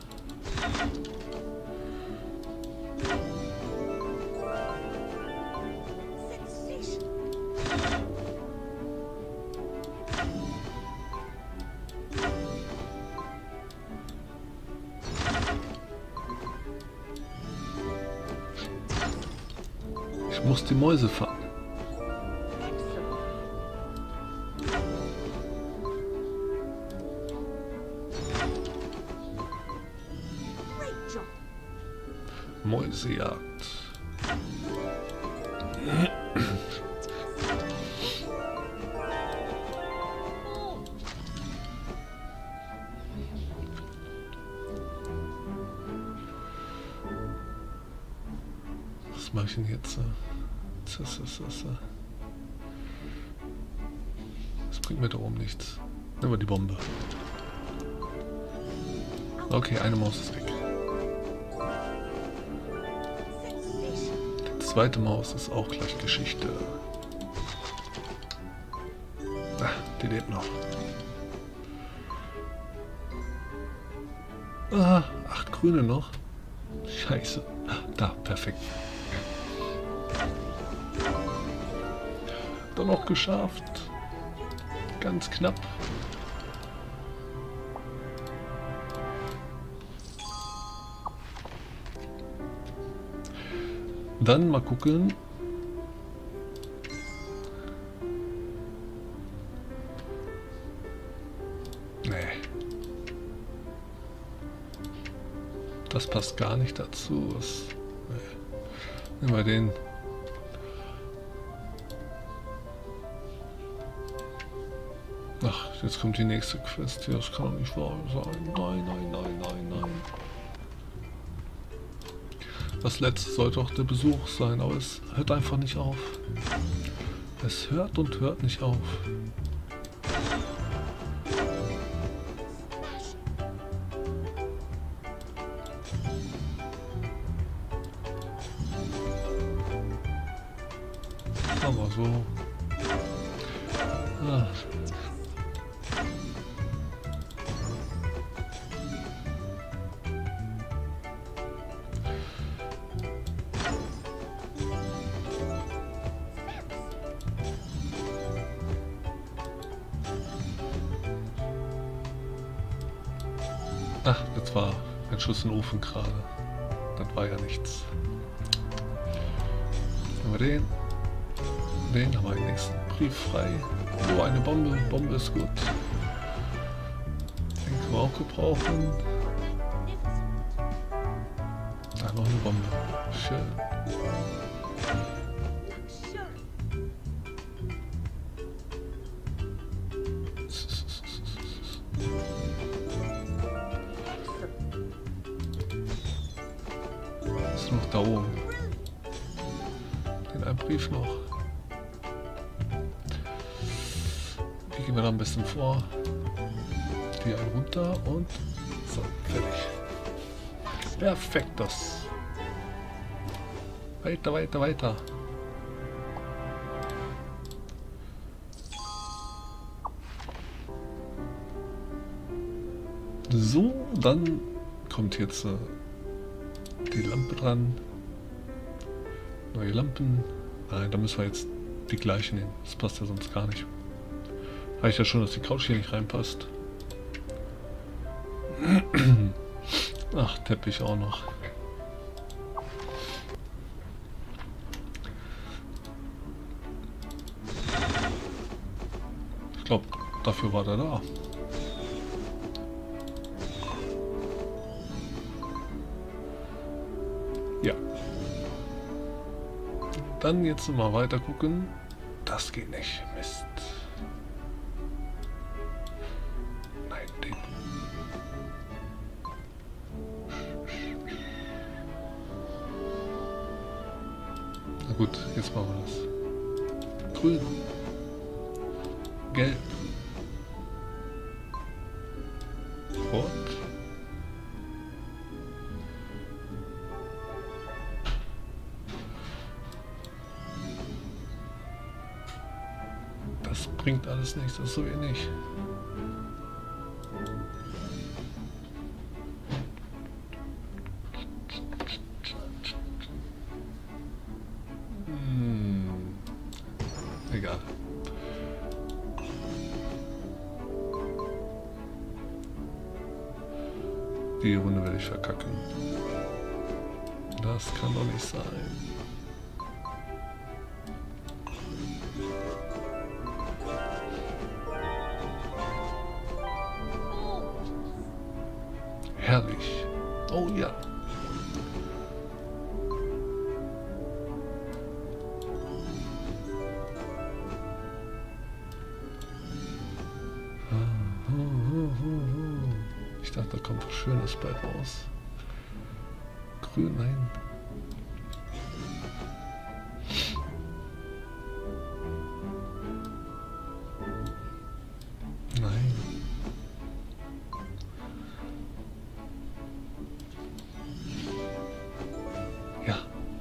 Ich muss die Mäuse fangen. Mäusejagd. Was mache ich denn jetzt? Das bringt mir da oben nichts. Nehmen wir die Bombe. Okay, eine Maus ist weg. Die zweite Maus ist auch gleich Geschichte. Ah, die lebt noch. Ah, acht Grüne noch. Scheiße. Da, perfekt. Doch noch geschafft. Ganz knapp. Dann mal gucken. Nee. Das passt gar nicht dazu. Was, nee. Nehmen wir den. Ach, jetzt kommt die nächste Quest. Das kann doch nicht wahr sein. Nein, nein, nein, nein, nein. Das letzte sollte auch der Besuch sein, aber es hört einfach nicht auf. Es hört und hört nicht auf. Aber so. Ah. Ach, das war ein Schuss in den Ofen gerade. Das war ja nichts. Nehmen wir den. Den haben wir den nächsten Brief frei. Oh, eine Bombe. Bombe ist gut. Den können wir auch gebrauchen. Ah, noch eine Bombe. Schön. Ist noch da oben. Den einen Brief noch. Wie gehen wir da am besten vor? Die einen runter und so, fertig. Perfekt, das. Weiter, weiter, weiter. So, dann kommt jetzt äh, die Lampe dran. Neue Lampen. Nein, da müssen wir jetzt die gleiche nehmen. Das passt ja sonst gar nicht. Reicht ja schon, dass die Couch hier nicht reinpasst. Ach, Teppich auch noch. Ich glaube, dafür war der da. Ja. Dann jetzt mal weiter gucken. Das geht nicht. Mist. Nein, den. Na gut, jetzt machen wir das. Grün. Gelb. Rot. Das bringt alles nichts, das ist so wenig. Hm. Egal. Die Runde werde ich verkacken. Das kann doch nicht sein. Herrlich. Oh ja. Ich dachte, da kommt was Schönes bei raus. Grün, nein. Nein. Ja.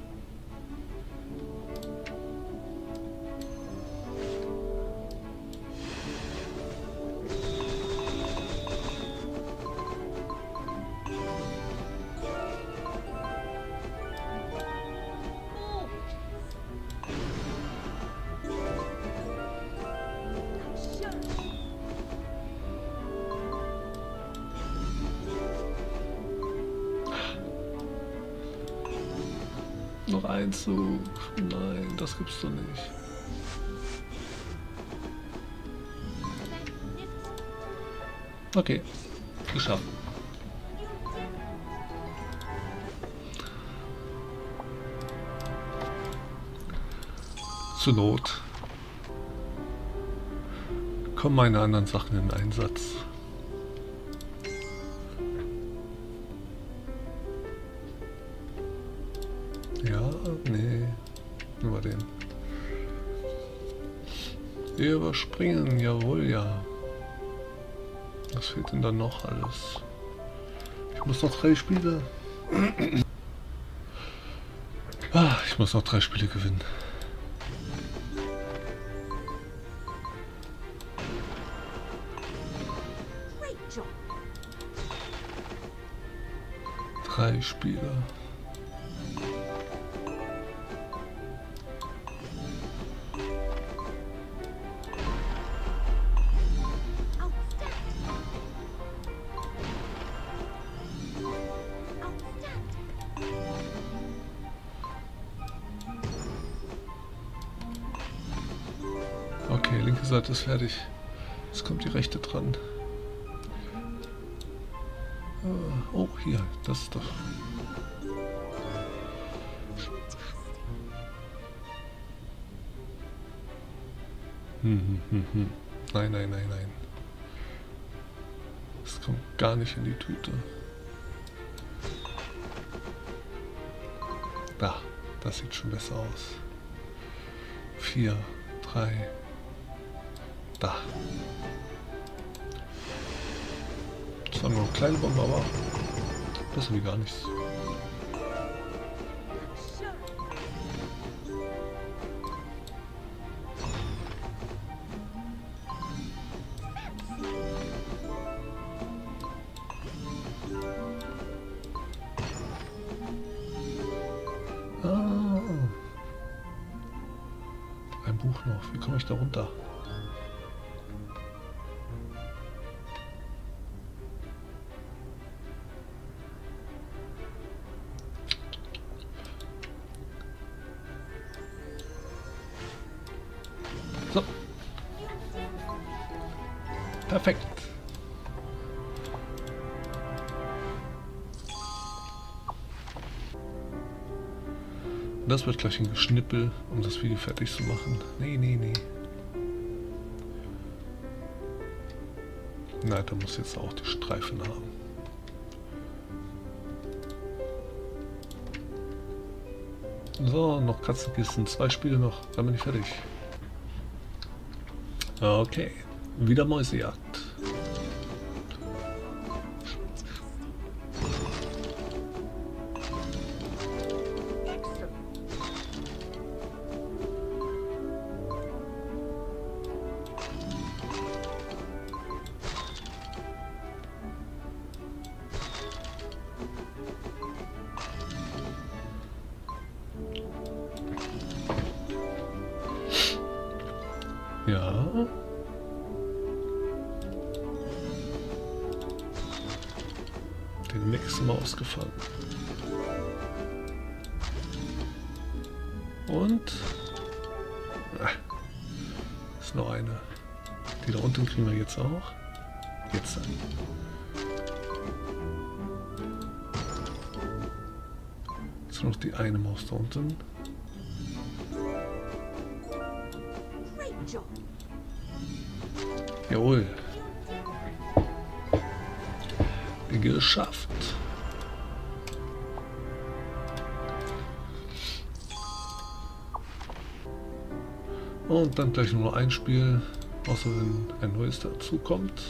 Noch ein Zug. Nein, das gibt's doch nicht. Okay, geschafft. Zur Not kommen meine anderen Sachen in Einsatz. Ja, nee, über den. Überspringen, jawohl, ja. Was fehlt denn dann noch alles? Ich muss noch drei Spiele. Ah, ich muss noch drei Spiele gewinnen. Drei Spiele. Okay, linke Seite ist fertig. Jetzt kommt die rechte dran. Oh, hier, das ist doch... Hm, hm, hm, hm. Nein, nein, nein, nein. Das kommt gar nicht in die Tüte. Da, das sieht schon besser aus. Vier, drei... Da. Das war nur eine kleine Bombe, aber besser wie gar nichts. Ah. Ein Buch noch. Wie komme ich da runter? So. Perfekt. Das wird gleich ein Geschnippel, um das Video fertig zu machen. Nee, nee, nee. Na, da muss jetzt auch die Streifen haben. So, noch Katzenkisten. Zwei Spiele noch, dann bin ich fertig. Okay, wieder Mäusejagd. Ja. Den nächsten Mal ausgefallen. Und ah, ist noch eine. Die da unten kriegen wir jetzt auch. Jetzt dann. Jetzt noch die eine Maus da unten. Jawohl. Geschafft. Und dann gleich nur noch ein Spiel, außer wenn ein neues dazu kommt.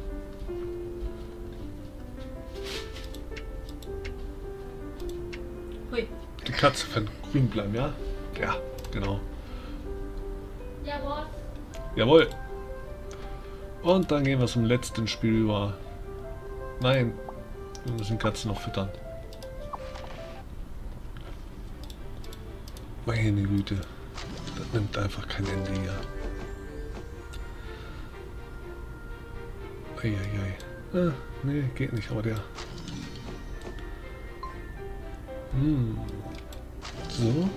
Hui. Die Katze kann grün bleiben, ja? Ja, genau. Jawohl. Jawohl. Und dann gehen wir zum letzten Spiel über. Nein, wir müssen Katzen noch füttern. Meine Güte, das nimmt einfach kein Ende hier. Eieiei. Ah, nee, geht nicht, aber der. Hm. So.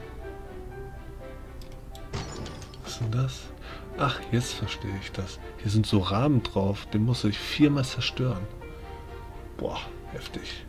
Was ist denn das? Ach, jetzt verstehe ich das. Hier sind so Rahmen drauf, den muss ich viermal zerstören. Boah, heftig.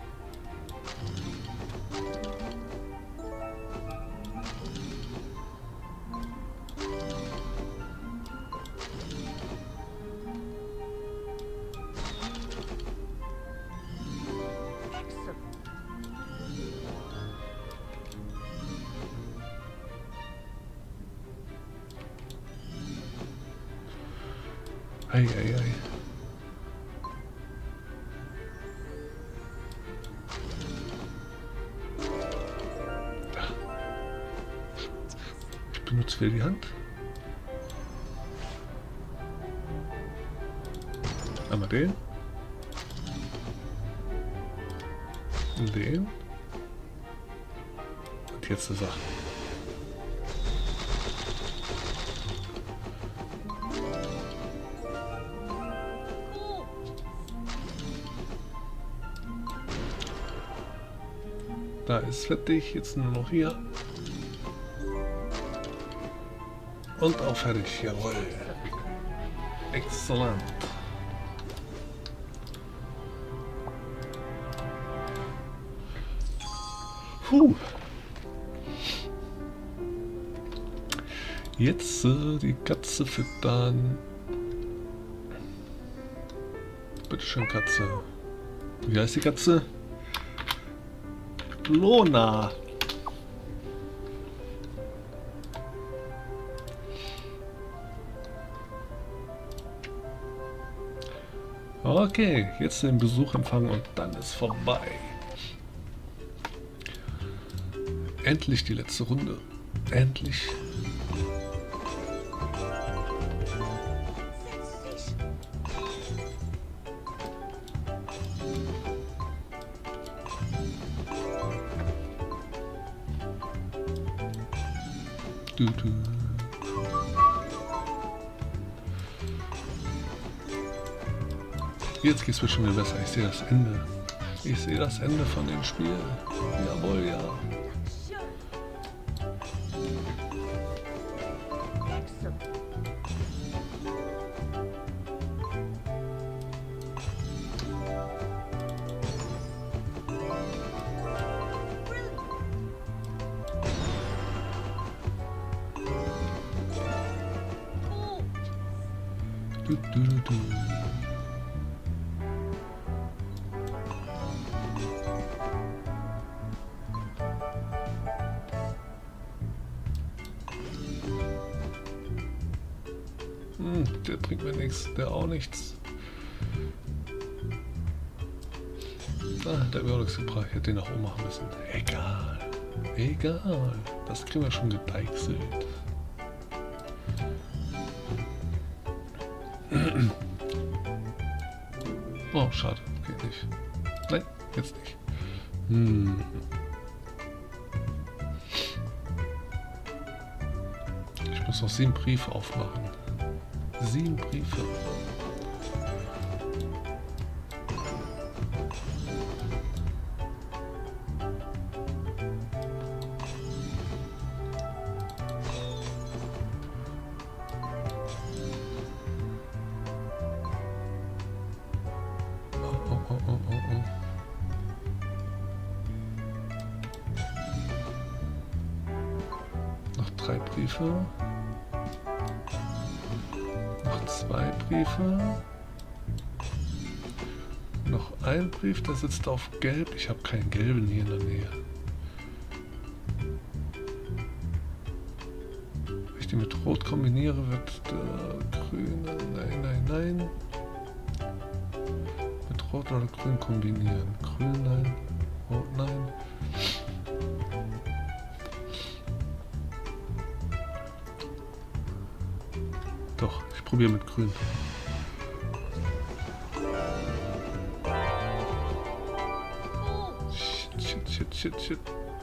Ei, ei, ei. Ich benutze wieder die Hand. Einmal den. Und den. Und jetzt die Sache. Da ist fertig, jetzt nur noch hier. Und auch fertig, jawohl. Exzellent. Puh. Jetzt äh, die Katze füttern. Bitte schön, Katze. Wie heißt die Katze? Lona. Okay, jetzt den Besuch empfangen und dann ist vorbei. Endlich die letzte Runde. Endlich. Du, du. Jetzt geht's mir schon wieder besser. Ich sehe das Ende. Ich sehe das Ende von dem Spiel. Jawohl, ja. Du, du, du, du. Hm, der bringt mir nichts, der auch nichts. Ah, der hat mir auch nichts gebracht. Ich hätte den nach oben machen müssen. Egal. Egal. Das kriegen wir schon gedeichselt. Oh, schade. Geht nicht. Nein, jetzt nicht. Hm. Ich muss noch sieben Briefe aufmachen. Sieben Briefe. Drei Briefe. Noch zwei Briefe. Noch ein Brief, der sitzt auf Gelb. Ich habe keinen gelben hier in der Nähe. Wenn ich die mit Rot kombiniere, wird der grüne. Nein, nein, nein. Mit Rot oder Grün kombinieren. Grün, nein. Rot, nein. Doch, ich probiere mit Grün. Shit, shit, shit, shit.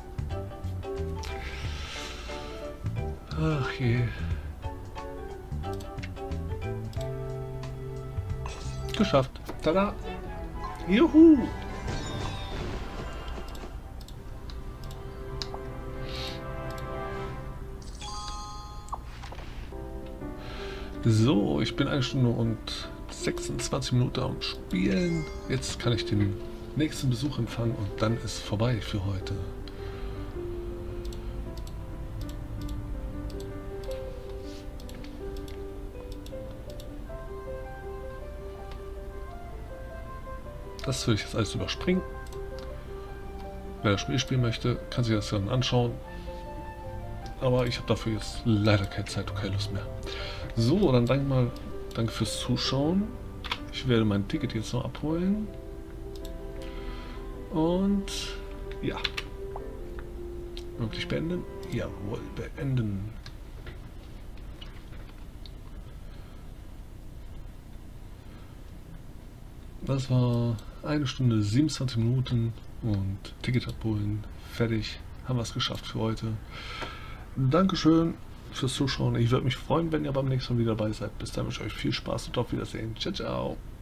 Ach je. Geschafft. Tada! Juhu! So, ich bin eine Stunde und sechsundzwanzig Minuten am Spielen. Jetzt kann ich den nächsten Besuch empfangen und dann ist vorbei für heute. Das will ich jetzt alles überspringen. Wer das Spiel spielen möchte, kann sich das dann anschauen. Aber ich habe dafür jetzt leider keine Zeit und keine Lust mehr. So, dann danke mal, danke fürs Zuschauen. Ich werde mein Ticket jetzt noch abholen. Und ja. Wirklich beenden? Jawohl, beenden. Das war eine Stunde siebenundzwanzig Minuten und Ticket abholen. Fertig. Haben wir es geschafft für heute. Dankeschön fürs Zuschauen. Ich würde mich freuen, wenn ihr beim nächsten Mal wieder dabei seid. Bis dann wünsche ich euch viel Spaß und auf Wiedersehen. Ciao, ciao.